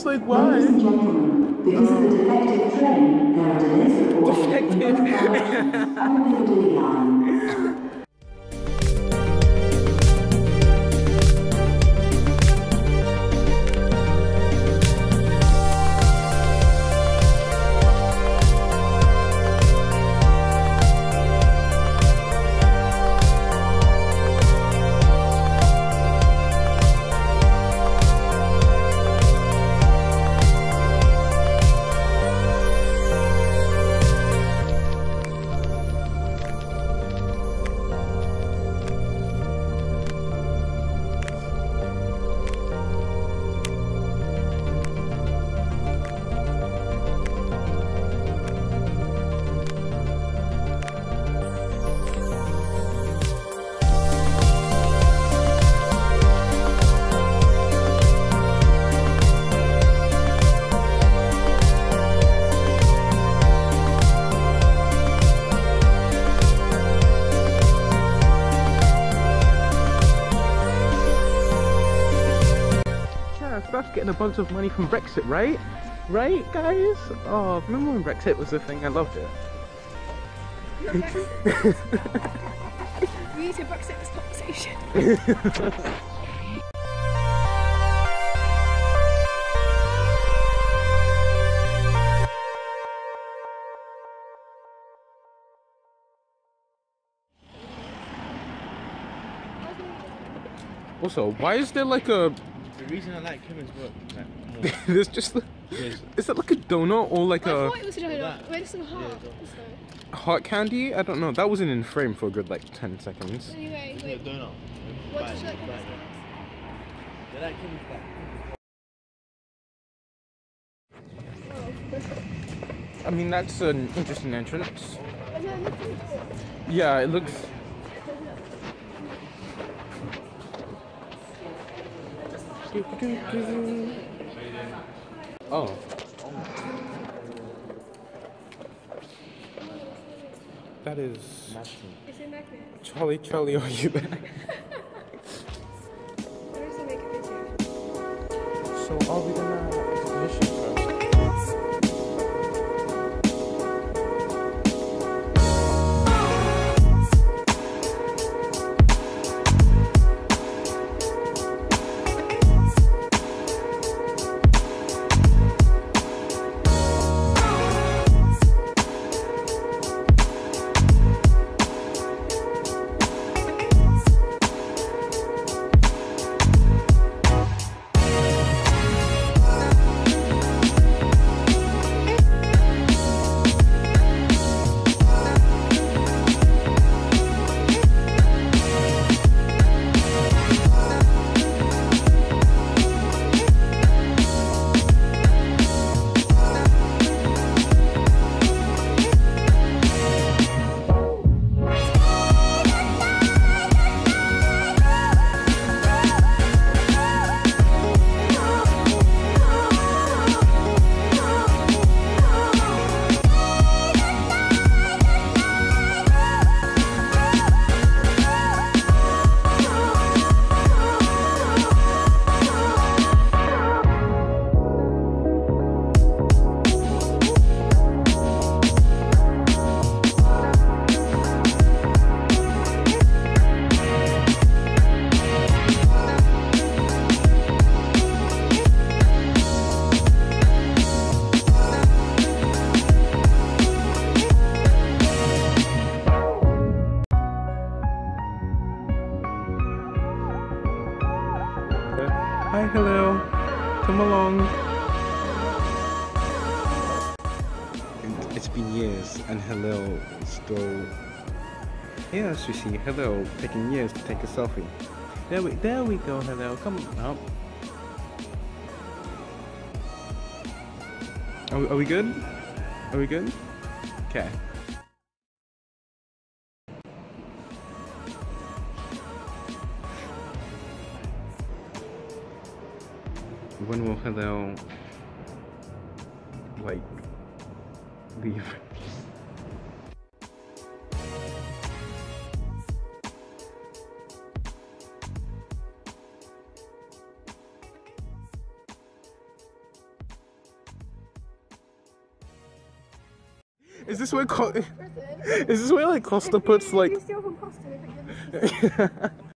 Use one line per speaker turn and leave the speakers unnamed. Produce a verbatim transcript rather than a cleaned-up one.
like, why?
Ladies and gentlemen, because of the defective train, there are delays reported in both directions on the Piccadilly line.
That's getting a bunch of money from Brexit, right? Right, guys? Oh, remember when Brexit was a thing? I loved it.
We need to Brexit this conversation.
Also, why is there like a...
The reason I like Kevin's work like, more
There's just...
is
Is that like a donut or like
I
a...
thought it was a donut. Where's some heart?
Yeah,
Heart candy? I don't know. That wasn't in frame for a good like ten seconds.
Anyway,
it's
wait.
not a donut.
What
Bite,
did you like
bite.
about
They like Kevin's like.
I mean, that's an interesting entrance.
I know, look at it.
Yeah, it looks... Oh. That is...
It's in magnet.
Charlie, Charlie, are you there?
There is a make a video.
So are we gonna exhibition first? Hi, hello. Come along. And it's been years, and Hillel is still here. As you see, Hillel taking years to take a selfie. There we, there we go, Hillel. Come up. Are, we- are we good? Are we good? Okay. When will Hillel like leave? Is this where Co-
Prison.
is this where like Costa puts like?
You steal from Costa, if it gives